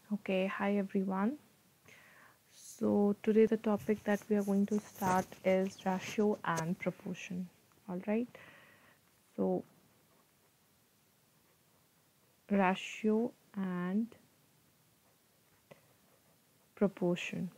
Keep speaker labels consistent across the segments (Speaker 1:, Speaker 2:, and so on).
Speaker 1: Okay, hi everyone. So today the topic that we are going to start is ratio and proportion. All right. So ratio and proportion.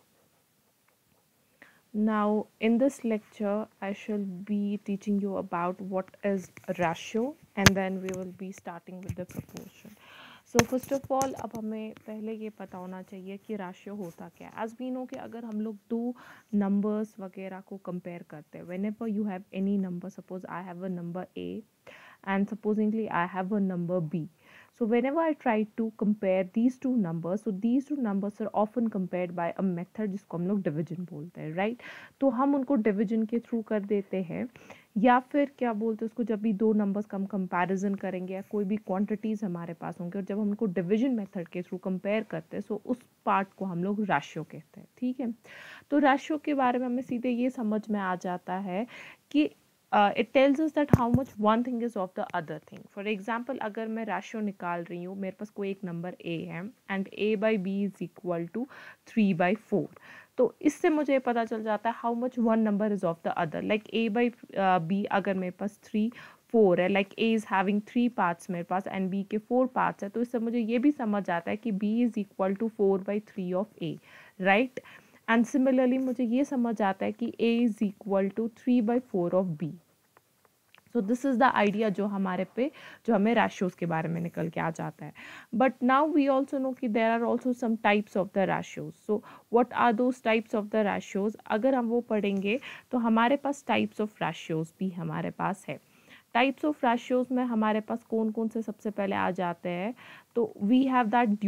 Speaker 1: Now in this lecture I shall be teaching you about what is ratio and then we will be starting with the proportion. So first of all अब हमें पहले ये पता होना चाहिए कि ratio होता क्या है. एज वी नो कि अगर हम लोग दो नंबर्स वगैरह को कंपेयर करते हैं, whenever you have any number, suppose I have a number A and supposingly I have a number b. So whenever I try to compare these two numbers, so these two numbers are often compared by a method जिसको हम लोग division बोलते हैं, right. तो हम उनको division के through कर देते हैं, या फिर क्या बोलते हैं उसको, जब भी दो नंबर्स का हम कंपैरिजन करेंगे या कोई भी क्वांटिटीज़ हमारे पास होंगे और जब हम उनको डिविजन मेथड के थ्रू कंपेयर करते हैं, सो उस पार्ट को हम लोग राशियो कहते हैं. ठीक है. तो राशियो के बारे में हमें सीधे ये समझ में आ जाता है कि it tells us that how much one thing is of the other thing. For example, अगर मैं ratio निकाल रही हूँ, मेरे पास कोई एक नंबर a है and a by b is equal to 3/4. तो इससे मुझे पता चल जाता है how much one number is of the other. Like a by b अगर मेरे पास 3/4 है, like a is having 3 parts मेरे पास and b के 4 parts है, तो इससे मुझे ये भी समझ आता है कि b is equal to 4/3 of a, right? And similarly मुझे ये समझ आता है कि a is equal to 3/4 of b. So this is the idea जो हमें रैशियोज के बारे में निकल के आ जाता है. But now we also know कि there are also some types of the ratios. So what are those types of the ratios? अगर हम वो पढ़ेंगे तो हमारे पास टाइप्स ऑफ रैशियोज भी हमारे पास है. टाइप्स ऑफ रैशियोज में हमारे पास कौन कौन से सबसे पहले आ जाते हैं? तो we have that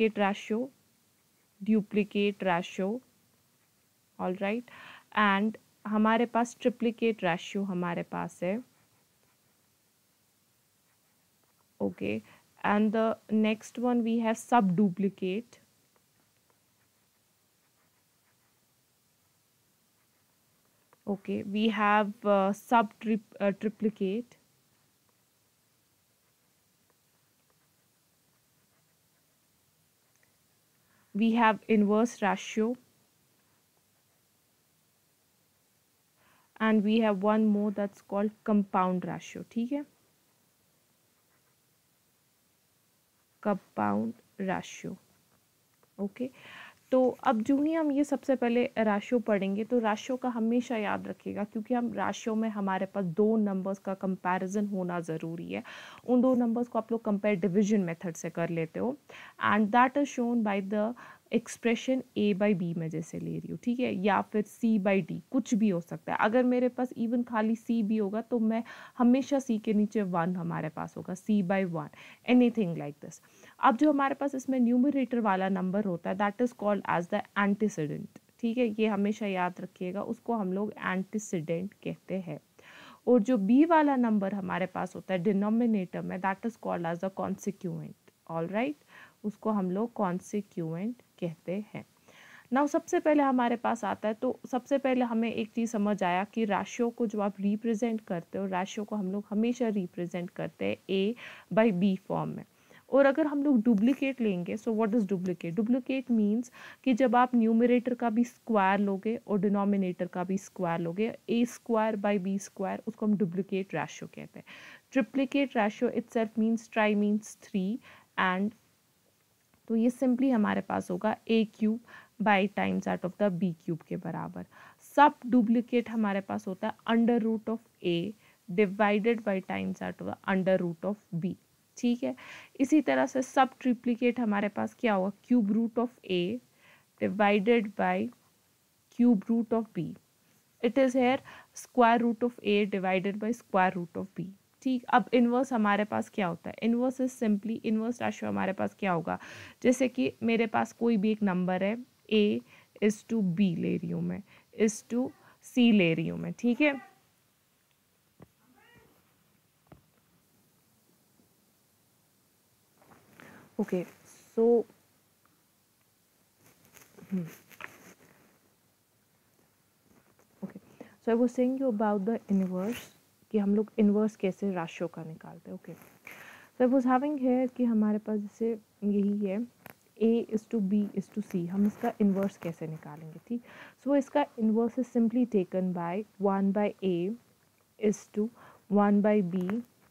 Speaker 1: duplicate ratio, all right. And हमारे पास ट्रिप्लीकेट रैशियो हमारे पास है. Okay. And the next one we have subduplicate. Okay. We have subtriplicate. we have inverse ratio, and we have one more that's called compound ratio. ठीक है. Compound ratio. Okay. तो अब जो ही हम ये सबसे पहले रेशियो पढ़ेंगे, तो रेशियो का हमेशा याद रखिएगा, क्योंकि हम रेशियो में हमारे पास दो नंबर्स का कंपैरिजन होना ज़रूरी है. उन दो नंबर्स को आप लोग कंपेयर डिवीजन मेथड से कर लेते हो, and that is shown by the expression a by B में जैसे ले रही हूँ. ठीक है. या फिर c बाई डी, कुछ भी हो सकता है. अगर मेरे पास इवन खाली c भी होगा तो मैं हमेशा c के नीचे 1 हमारे पास होगा, c/1, एनीथिंग लाइक दिस. अब जो हमारे पास इसमें न्यूमरेटर वाला नंबर होता है, that is called as the antecedent. ठीक है. ये हमेशा याद रखिएगा, उसको हम लोग एंटीसीडेंट कहते हैं. और जो बी वाला नंबर हमारे पास होता है डिनोमिनेटर में, that is called as the consequent. All right. उसको हम लोग कॉन्सिक्यूएंट कहते हैं. नाउ सबसे पहले हमारे पास आता है, तो सबसे पहले हमें एक चीज़ समझ आया कि राशियो को जो आप रिप्रेजेंट करते हो, राशियो को हम लोग हमेशा रिप्रेजेंट करते हैं a बाई बी फॉर्म में. और अगर हम लोग डुप्लीकेट लेंगे, so what is duplicate? Duplicate means कि जब आप न्यूमरेटर का भी स्क्वायर लोगे और डिनोमिनेटर का भी स्क्वायर लोगे, a square by B square, उसको हम डुप्लीकेट रेशियो कहते हैं. Triplicate ratio itself means tri means 3, and तो ये सिंपली हमारे पास होगा a³ by times that of the b³ के बराबर. सब डुप्लीकेट हमारे पास होता है under root of a divided by times that of the under root of b. ठीक है. इसी तरह से सब ट्रिप्लीकेट हमारे पास क्या होगा? Cube root of a divided by cube root of b. It is here square root of a divided by square root of b. ठीक. अब इन्वर्स हमारे पास क्या होता है? Inverse is simply, inverse ratio हमारे पास क्या होगा? जैसे कि मेरे पास कोई भी एक नंबर है, a इज टू b ले रही हूँ मैं, इज टू c ले रही हूँ मैं. ठीक है. Okay. So okay. So I was saying you about the inverse, कि हम लोग इन्वर्स कैसे राशियों का निकालते हैं. Okay. So I was having here कि हमारे पास जैसे यही है A is to B is to C, हम इसका इन्वर्स कैसे निकालेंगे, ठीक। सो इसका inverse is simply taken by 1/A is to 1/B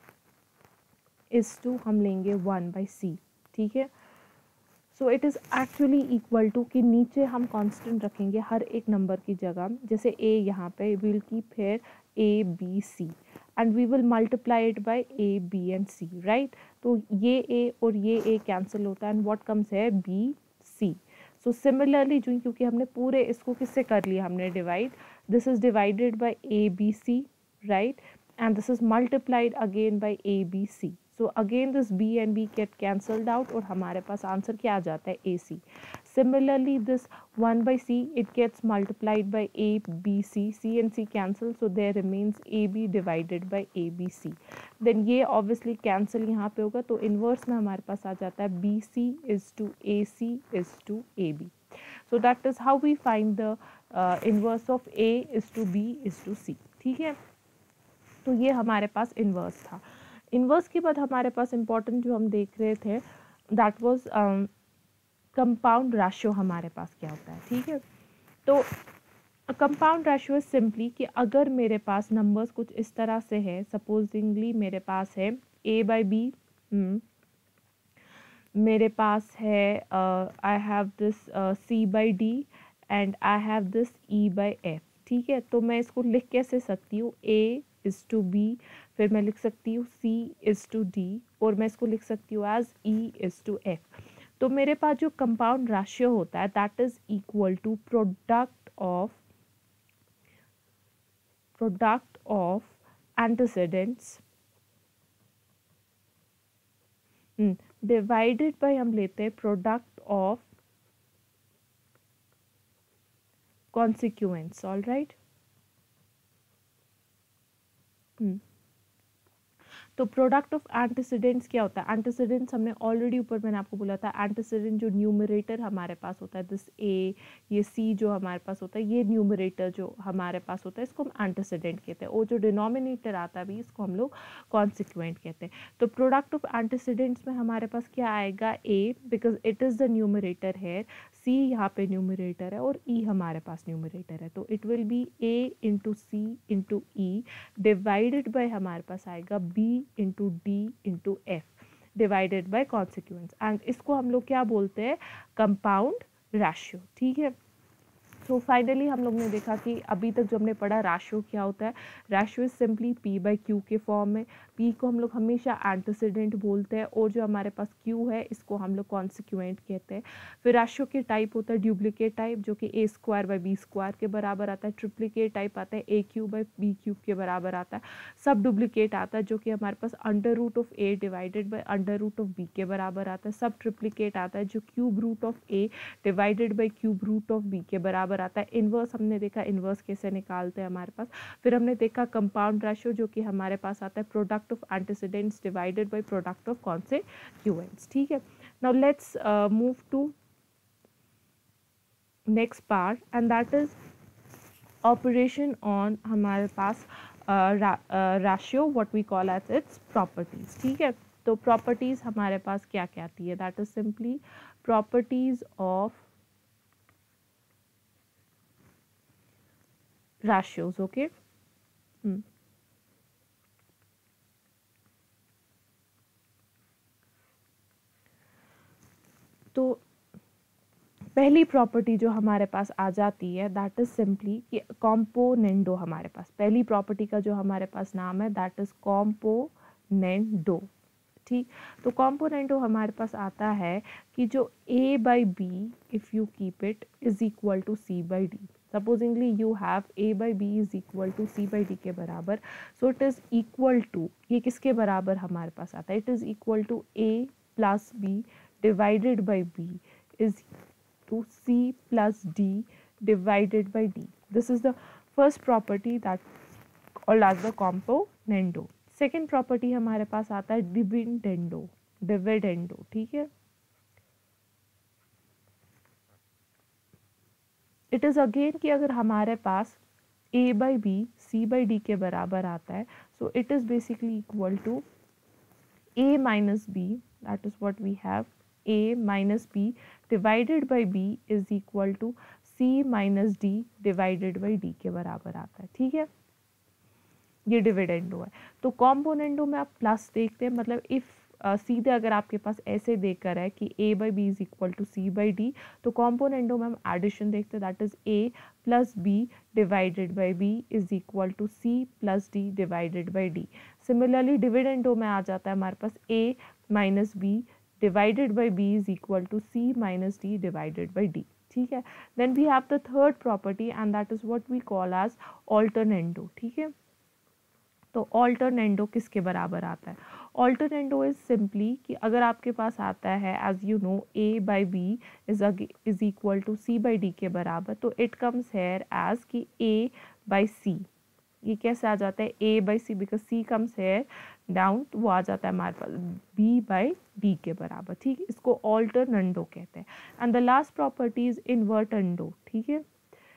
Speaker 1: is to हम लेंगे 1/C, ठीक है। So it is actually equal to कि नीचे हम कांस्टेंट रखेंगे हर एक नंबर की जगह, जैसे A यहाँ पे will keep here ABC and we will multiply it by A B and C, right. तो ये A और ये A कैंसिल होता है एंड व्हाट कम्स है BC। सो सिमिलरली जो, क्योंकि हमने पूरे इसको किससे कर लिया, हमने divide, this is divided by ABC, right, and this is multiplied again by ABC. So again this B and B get cancelled out और हमारे पास आंसर क्या आ जाता है, AC. Similarly this 1/C it gets multiplied by ABC, C and C cancel, so there remains AB divided by ABC. Then ये obviously cancel यहाँ पे होगा, तो inverse में हमारे पास आ जाता है BC is to AC is to AB. So that is how we find the inverse of A is to B is to C, ठीक है। तो ये हमारे पास इन्वर्स था। इन्वर्स के बाद हमारे पास इम्पॉर्टेंट जो हम देख रहे थे दैट वाज कंपाउंड रेशियो, हमारे पास क्या होता है, ठीक है। तो कंपाउंड रेशियो इज सिंपली कि अगर मेरे पास नंबर्स कुछ इस तरह से है, सपोजिंगली मेरे पास है A/B, मेरे पास है I have this C/D and I have this E/F, ठीक है। तो मैं इसको लिख कैसे सकती हूँ, A is to B, फिर मैं लिख सकती हूँ C is to D, और मैं इसको लिख सकती हूँ as E is to F। तो मेरे पास जो कंपाउंड रेशियो होता है that is equal to product of antecedents divided by, हम लेते हैं product of consequence, all right. तो प्रोडक्ट ऑफ एंटीसीडेंट्स क्या होता है, एंटीसीडेंट्स हमने ऑलरेडी ऊपर मैंने आपको बोला था, एंटीसीडेंट जो न्यूमरेटर हमारे पास होता है दिस A, ये C जो हमारे पास होता है, ये न्यूमरेटर जो हमारे पास होता है इसको हम एंटीसीडेंट कहते हैं, और जो डिनोमिनेटर आता है भी इसको हम लोग कॉन्सिक्वेंट कहते हैं। तो प्रोडक्ट ऑफ एंटीसीडेंट्स में हमारे पास क्या आएगा, A because it is the numerator है, C यहाँ पे न्यूमरेटर है और E हमारे पास न्यूमरेटर है, तो it will be A into C into E divided by हमारे पास आएगा B into D into F divided by consequence, and इसको हम लोग क्या बोलते हैं, कंपाउंड रेशियो, ठीक है। तो फाइनली हम लोग ने देखा कि अभी तक जो हमने पढ़ा रेशियो क्या होता है, रेशियो इज सिंपली P/Q के फॉर्म में। P को हम लोग हमेशा एंटीसीडेंट बोलते हैं, और जो हमारे पास Q है इसको हम लोग कॉन्सिक्वेंट कहते हैं। फिर रेशियो के टाइप होता है डुप्लीकेट टाइप, जो कि A²/B² के बराबर आता है। ट्रिप्लीकेट टाइप आता है AQ/B³ के बराबर आता है। सब डुप्लीकेट आता है जो कि हमारे पास √A डिवाइडेड बाय √B के बराबर आता है। सब ट्रिप्लीकेट आता है जो √A डिवाइडेड बाय √B के बराबर आता है। इन्वर्स हमने देखा, इन्वर्स कैसे निकालते हैं हमारे पास। फिर हमने देखा कंपाउंड रेशियो जो कि हमारे पास आता है product of antecedents divided by product of consequence, ठीक है। Now let's move to next part and that is operation on हमारे पास ratio, what we call as its properties, ठीक है। तो प्रॉपर्टीज हमारे पास क्या क्या आती है, that is simply properties of ratios, okay. तो पहली प्रॉपर्टी जो हमारे पास आ जाती है दैट इज सिंपली कि कॉम्पोनेंडो, हमारे पास पहली प्रॉपर्टी का जो हमारे पास नाम है दैट इज कॉम्पोनेंडो, ठीक। तो कॉम्पोनेंडो हमारे पास आता है कि जो A/B if you keep it is equal to C/D, supposingly you have A/B is equal to C/D के बराबर, so it is equal to, ये किसके बराबर हमारे पास आता है, it is equal to A+B divided by B is to C+D divided by D. This is the first property that called as the componendo. Second property हमारे पास आता है डिविडेंडो, ठीक है। इट इज अगेन कि अगर हमारे पास A/B C/D के बराबर आता है, so it is basically equal to A - B, that is what we have, A - B divided by B is equal to C minus D divided by D के बराबर आता है। ठीक है, ये डिविडेंडो है। तो कॉम्पोनेंडो में आप प्लस देखते हैं, मतलब इफ सीधे अगर आपके पास ऐसे देकर है कि a by B is equal to C by D, तो कॉम्पोनेंडो में हम एडिशन देखते हैं, that is a plus B divided by B is equal to C plus D divided by D. Similarly dividendo में आ जाता है हमारे पास a minus B divided by B is equal to C minus D divided by D. ठीक है, then we have the third property and that is what we call as alternendo. ठीक है, तो ऑल्टरनेंडो किसके बराबर आता है? ऑल्टरनेंडो इज सिंपली कि अगर आपके पास आता है as you know a by B is equal to C by D के बराबर, तो इट कम्स हेयर एज कि a बाई सी। ये कैसे आ जाता है? a बाई सी, because c comes here down, तो वो आ जाता है हमारे पास b बाई डी के बराबर। ठीक है, इसको ऑल्टरनेंडो कहते हैं। And the last property is invertendo. ठीक है,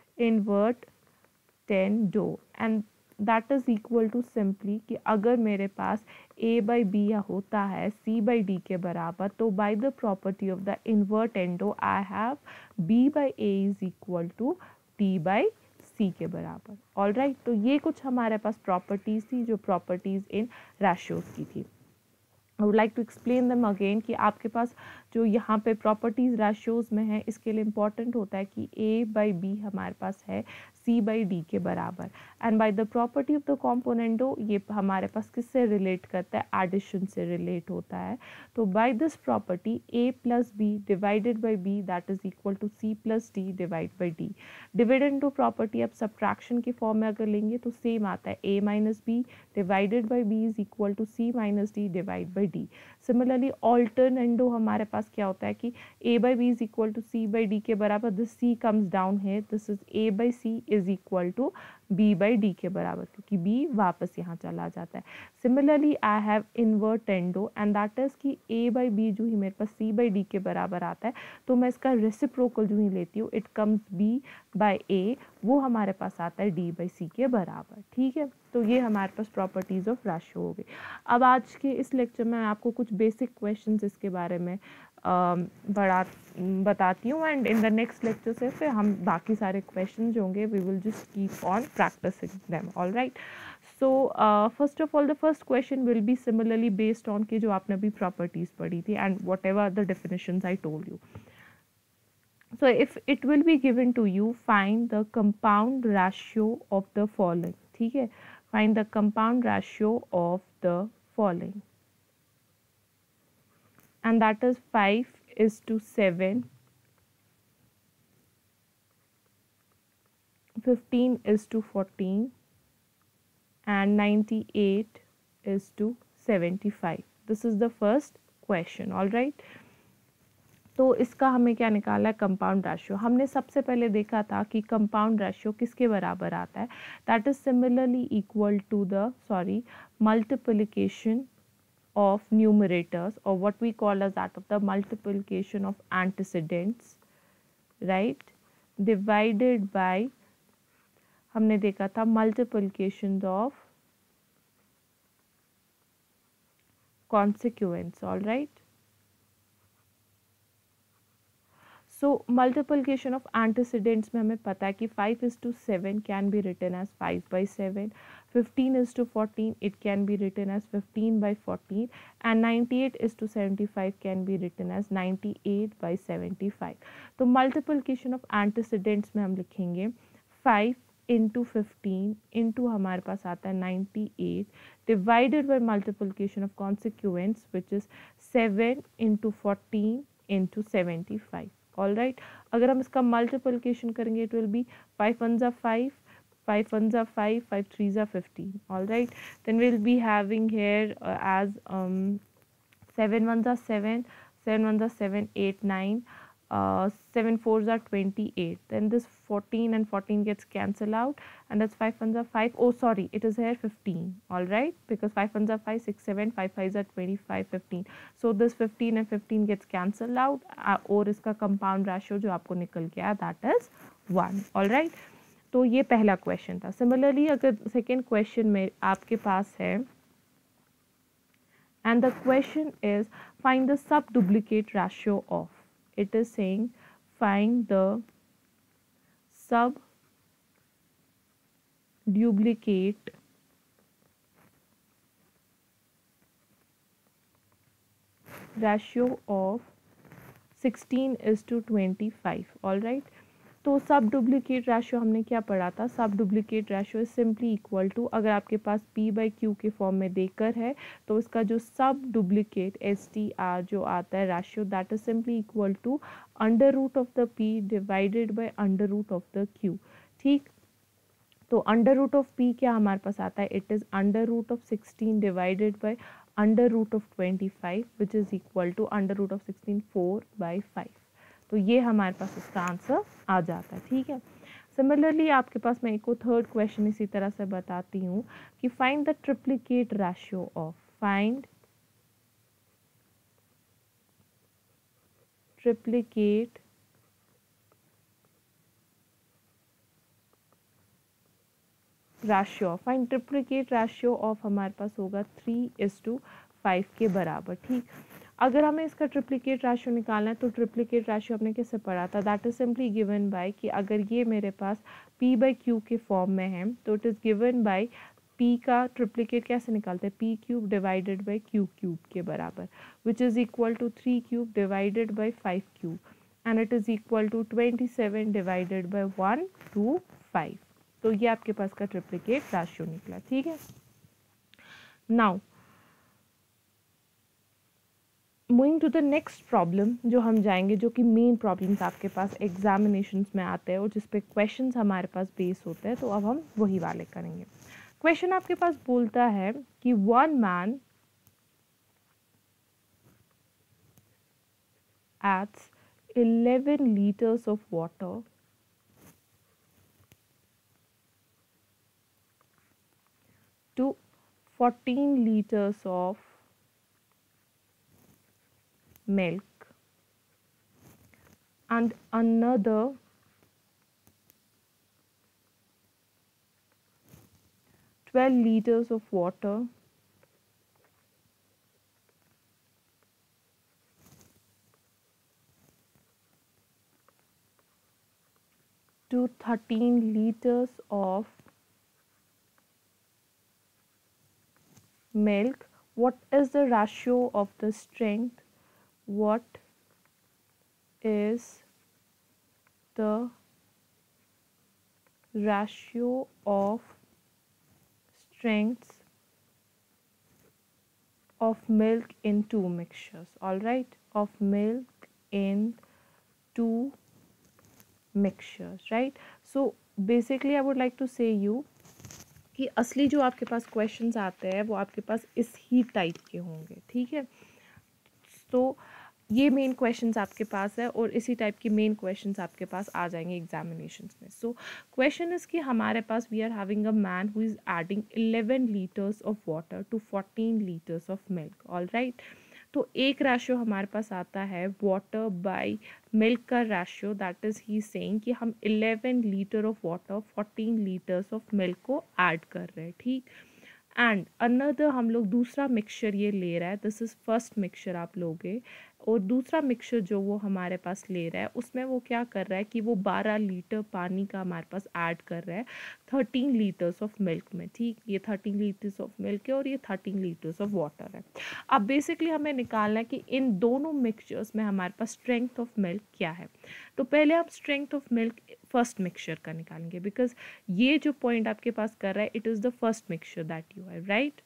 Speaker 1: invertendo and that is equal to simply कि अगर मेरे पास a बाई बी होता है c बाई डी के बराबर, तो by the property of the invertendo I have b by A is equal to d by c के बराबर। ऑल राइट, तो ये कुछ हमारे पास प्रॉपर्टीज थी जो प्रॉपर्टीज इन रेशियोज की थी। I would like to explain them again कि आपके पास जो यहाँ पे प्रॉपर्टीज रेशियोज में है, इसके लिए इम्पॉर्टेंट होता है कि a बाई बी हमारे पास है c बाई डी के बराबर, and by the property of the componendo ये हमारे पास किससे रिलेट करता है? एडिशन से रिलेट होता है। तो by this property a plus B divided by b that is equal to c plus d divide by d. Dividendo property आप सब्ट्रैक्शन के फॉर्म में अगर लेंगे तो सेम आता है, a minus B divided by B is equal to c minus d divide by D. Similarly alternendo हमारे पास क्या होता है कि a by B is equal to c by D के बराबर, दिस c कम्स डाउन है, this is a by c is equal to b by D के बराबर, क्योंकि b वापस यहाँ चला जाता है। Similarly I have invertendo and that is कि a बाई बी जो ही मेरे पास c बाई डी के बराबर आता है, तो मैं इसका रेसिप्रोकल जो ही लेती हूँ, it comes b by a, वो हमारे पास आता है d बाई सी के बराबर। ठीक है, तो ये हमारे पास प्रॉपर्टीज ऑफ रेशियो हो गई। अब आज के इस लेक्चर में आपको कुछ बेसिक क्वेश्चंस इसके बारे में बताती हूँ, and in the next lecture से फिर हम बाकी सारे क्वेश्चन जो होंगे we will just keep on practising them. All right, so first of all the first question will be similarly based on कि जो आपने अभी प्रॉपर्टीज पढ़ी थी and whatever the definitions I told you. So if it will be given to you, find the compound ratio of the following. ठीक है, find the compound ratio of the following, and that is 5:7, 15:14, and 98:75. This is the first question. All right. तो इसका हमें क्या निकाला है? Compound ratio. हमने सबसे पहले देखा था कि कंपाउंड रेशियो किसके बराबर आता है? That is similarly equal to the multiplication of numerators, और what we call as that of the multiplication of antecedents, right, divided by, हमने देखा था multiplication of consequence. All right, so multiplication of antecedents में हमें पता है कि 5:7 can be written as 5/7, 15:14 it can be written as 15/14, and 98:75 can be written as 98/75। तो multiplication of antecedents में हम लिखेंगे 5 इंटू 15 इंटू हमारे पास आता है 98 divided by multiplication of consequence which is 7 into 14 into 75। All right, अगर हम इसका मल्टीप्लिकेशन करेंगे इट विल बी 5 1 ज़ा 5, 5 1 ज़ा 5, 5 3 ज़ा 15। All right, then will be having here as 7 1 ज़ा 7, 7 1 ज़ा 7, 8 9, 7 4 ज़ा 28, then this 14 and 14 gets cancelled out, and that's 5 1 ज़ा 5, oh sorry, it is here 15, all right, because 5 1 ज़ा 5, 6 7, 5 5 ज़ा 25, 15, so this 15 and 15 gets cancelled out, और इसका compound ratio जो आपको निकल के आया that is 1, all right। तो ये पहला क्वेश्चन था। सिमिलरली अगर सेकेंड क्वेश्चन में आपके पास है, and the question is find the sub duplicate ratio of, it is saying find the sub duplicate ratio of 16:25. All right, तो सब डुप्लीकेट रेशियो हमने क्या पढ़ा था? सब duplicate ratio is simply equal to, अगर आपके पास P/Q के फॉर्म में देकर है तो इसका जो सब डुप्लीकेट STR जो आता है ratio, that is simply equal to under root of the P divided by under root of the Q. ठीक, तो अंडर रूट ऑफ P क्या हमारे पास आता है? It is under root of 16 divided by under root of 25 which is equal to under root of 16 4/5. तो ये हमारे पास इसका आंसर आ जाता है. ठीक है, सिमिलरली आपके पास मैं एक और थर्ड क्वेश्चन इसी तरह से बताती हूँ कि find the triplicate ratio of, find triplicate ratio, find triplicate ratio of हमारे पास होगा 3:5 के बराबर. ठीक, अगर हमें इसका ट्रिप्लिकेट रेशियो निकालना है तो ट्रिप्लिकेट रेशियो हमने कैसे पढ़ा था? That is simply given by कि अगर ये मेरे पास P/Q के फॉर्म में है तो it is given by P का ट्रिप्लिकेट कैसे निकालते हैं? P³ डिवाइडेड बाय Q³ के बराबर, which is equal to 3³ divided by 5³ and it is equal to 27 divided by 1 to 5. तो ये आपके पास का ट्रिप्लिकेट रेशियो निकला. ठीक है, now moving to the next problem जो हम जाएंगे, जो कि मेन प्रॉब्लम्स आपके पास एग्जामिनेशंस में आते हैं और जिस पे क्वेश्चंस हमारे पास बेस होते हैं, तो अब हम वही वाले करेंगे. क्वेश्चन आपके पास बोलता है कि one man adds 11 liters of water to 14 liters of milk and another 12 liters of water to 13 liters of milk. What is the ratio of the strength? What is the ratio of strengths of milk in two mixtures? All right, of milk in two mixtures, right? So basically I would like to say you कि असली जो आपके पास questions आते हैं वो आपके पास इस ही type के होंगे. ठीक है, तो ये मेन क्वेश्चंस आपके पास है और इसी टाइप के मेन क्वेश्चंस आपके पास आ जाएंगे एग्जामिनेशंस में. सो क्वेश्चन इज कि हमारे पास we are having a man who is adding 11 litres of water to 14 litres of milk. All right, तो एक रेशियो हमारे पास आता है वाटर बाय मिल्क का ratio, that is he saying कि हम 11 litre of water 14 litres of milk को ऐड कर रहे हैं. ठीक, एंड अनदर हम लोग दूसरा मिक्सचर ये ले रहा है, दिस इज़ फर्स्ट मिक्सचर आप लोगे, और दूसरा मिक्सचर जो वो हमारे पास ले रहा है उसमें वो क्या कर रहा है कि वो 12 लीटर पानी का हमारे पास ऐड कर रहा है 13 लीटर्स ऑफ मिल्क में. ठीक, ये 13 लीटर्स ऑफ मिल्क है और ये 13 लीटर्स ऑफ वाटर है. अब बेसिकली हमें निकालना है कि इन दोनों मिक्सचर्स में हमारे पास स्ट्रेंथ ऑफ मिल्क क्या है. तो पहले हम strength of milk first mixture का निकालेंगे, बिकॉज ये जो पॉइंट आपके पास कर रहा है it is the first mixture that you have, right.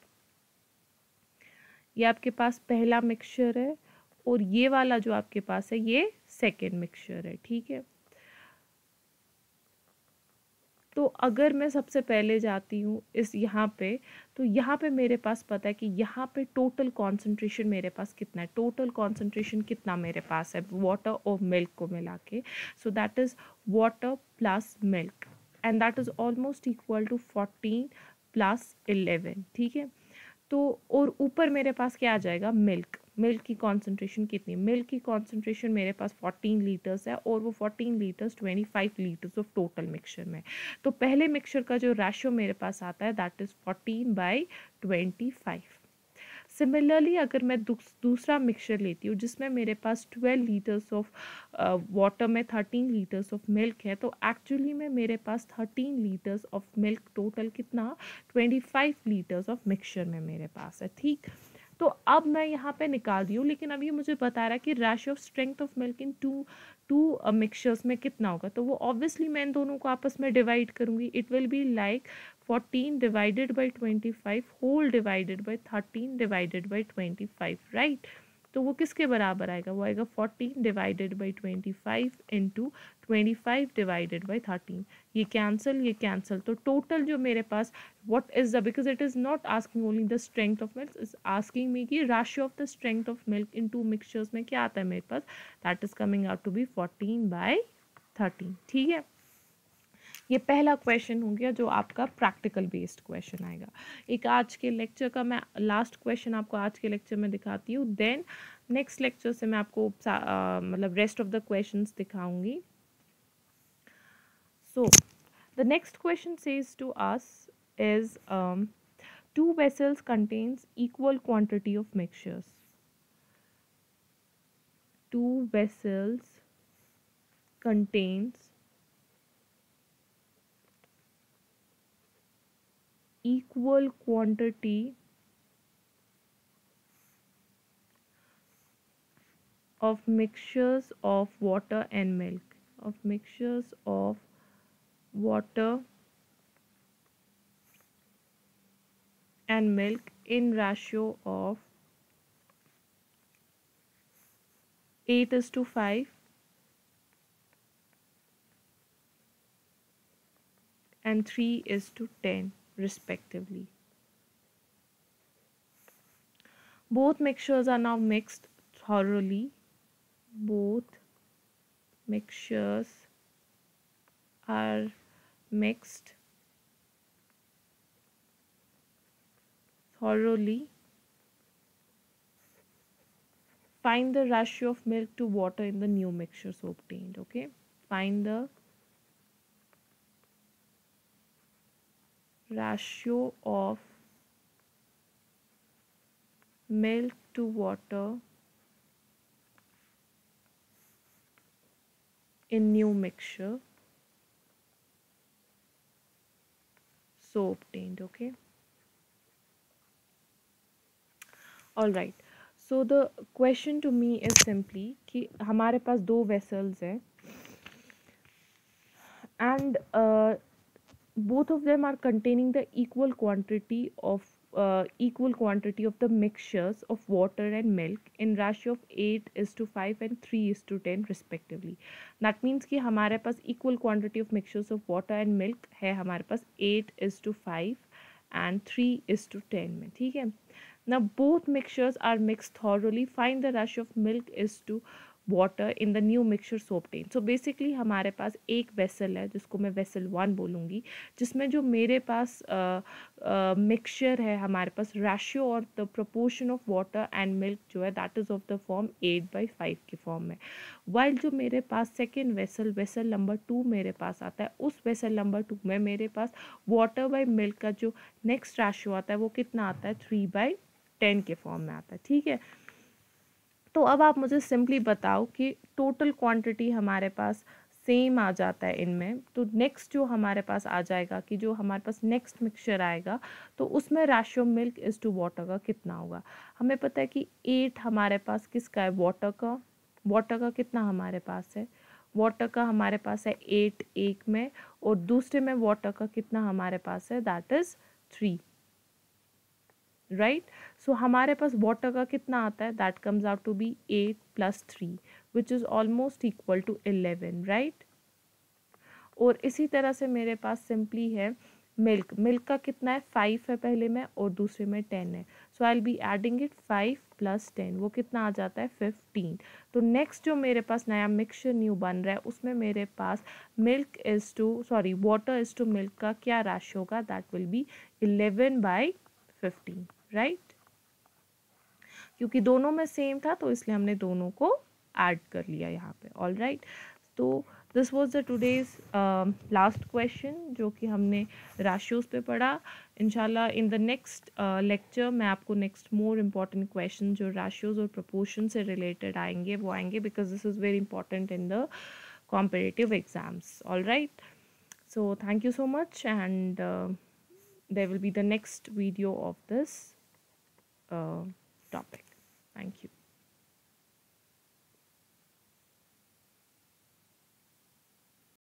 Speaker 1: ये आपके पास पहला मिक्सचर है और ये वाला जो आपके पास है ये सेकेंड मिक्सचर है. ठीक है, तो अगर मैं सबसे पहले जाती हूँ इस यहाँ पे, तो यहाँ पे मेरे पास पता है कि यहाँ पे टोटल कॉन्सेंट्रेशन मेरे पास कितना है, टोटल कॉन्सेंट्रेशन कितना मेरे पास है वाटर और मिल्क को मिला के. So that is water plus milk and that is almost equal to 14 + 11. ठीक है, तो और ऊपर मेरे पास क्या आ जाएगा? मिल्क. मिल्क की कॉन्सेंट्रेशन कितनी? मिल्क की कॉन्सेंट्रेशन मेरे पास 14 लीटर्स है और वो 14 litres 25 litres of total mixture में. तो पहले मिक्सचर का जो रेशियो मेरे पास आता है दैट इज़ 14/25. सिमिलरली अगर मैं दूसरा मिक्सचर लेती हूँ जिसमें मेरे पास 12 लीटर्स ऑफ वाटर में 13 लीटर्स ऑफ मिल्क है, तो एक्चुअली में मेरे पास 13 लीटर्स ऑफ मिल्क, टोटल कितना 25 लीटर्स ऑफ मिक्सचर में मेरे पास है। ठीक, तो अब मैं यहाँ पे निकाल दी हूँ, लेकिन अब ये मुझे बता रहा है कि ratio of strength of milk in two mixtures में कितना होगा। तो वो ऑब्वियसली मैं इन दोनों को आपस में डिवाइड करूँगी। It will be like 14 divided by 25 whole divided by 13 divided by 25, right. तो वो किसके बराबर आएगा, वो आएगा 14 divided by 25 into 25 divided by 13। ये कैंसिल, तो टोटल जो मेरे पास what is the, because it is not asking only the strength of milk, is asking me कि ratio of the strength of milk in two mixtures में क्या आता है मेरे पास, that is coming out to be 14/13। ठीक है, ये पहला क्वेश्चन हो गया जो आपका प्रैक्टिकल बेस्ड क्वेश्चन आएगा। एक आज के लेक्चर का मैं लास्ट क्वेश्चन आपको आज के लेक्चर में दिखाती हूँ, देन नेक्स्ट लेक्चर से मैं आपको मतलब रेस्ट ऑफ द क्वेश्चंस दिखाऊंगी। So the next question says to us is 2 vessels contains equal quantity of mixtures. 2 vessels contains equal quantity of mixtures of water and milk, of mixtures of water and milk in ratio of 8:5 and 3:10 respectively. Both mixtures are now mixed thoroughly. Both mixtures are mixed thoroughly. Find the ratio of milk to water in the new mixtures obtained. Okay, find the ratio of milk to water in new mixture so obtained. Okay, all right, so the question to me is simply कि हमारे पास 2 vessels हैं and both of them are containing the equal quantity of the mixtures of water and milk in ratio of 8:5 and 3:10 respectively. That means कि हमारे पास equal quantity of mixtures of water and milk है हमारे पास 8:5 and 3:10 में। ठीक है, now both mixtures are mixed thoroughly. Find the ratio of milk is to water in the new mixture so obtained. So basically हमारे पास एक vessel है जिसको मैं वेसल 1 बोलूँगी, जिसमें जो मेरे पास मिक्सचर है हमारे पास रेशियो और the proportion of water and milk जो है that is of the form 8/5 के फॉर्म में। वाइल जो मेरे पास सेकेंड वेसल नंबर 2 मेरे पास आता है, उस वेसल नंबर 2 में मेरे पास वाटर बाई मिल्क का जो नेक्स्ट रेशियो आता है वो कितना आता है 3/10 के फॉर्म में आता है। ठीक है, तो अब आप मुझे सिंपली बताओ कि टोटल क्वांटिटी हमारे पास सेम आ जाता है इनमें, तो नेक्स्ट जो हमारे पास आ जाएगा कि जो हमारे पास नेक्स्ट मिक्सचर आएगा तो उसमें ratio milk is to water का कितना होगा। हमें पता है कि 8 हमारे पास किसका है, वाटर का कितना हमारे पास है, वाटर का हमारे पास है 8 एक में, और दूसरे में वाटर का कितना हमारे पास है दैट इज़ 3, राइट। सो हमारे पास वाटर का कितना आता है that comes out to be 8 + 3 which is almost equal to 11, right. और इसी तरह से मेरे पास सिंपली है मिल्क का कितना है 5 है पहले में और दूसरे में 10 है, so I will be adding it 5 + 10, वो कितना आ जाता है 15। तो नेक्स्ट जो मेरे पास नया मिक्सचर न्यू बन रहा है उसमें मेरे पास वाटर इज़ टू मिल्क का क्या रेशियो होगा दैट विल बी 11/15, राइट। क्योंकि दोनों में सेम था तो इसलिए हमने दोनों को ऐड कर लिया यहाँ पे, ऑल राइट। तो this was the today's last question जो कि हमने राशियोज पे पढ़ा. इंशाल्लाह इन द नेक्स्ट लेक्चर मैं आपको नेक्स्ट मोर इम्पॉर्टेंट क्वेश्चन जो राशियोज और प्रपोर्शन से रिलेटेड आएंगे वो आएंगे, because this is very important in the competitive exams. All right, so thank you so much, and there will be the next video of this topic. Thank you.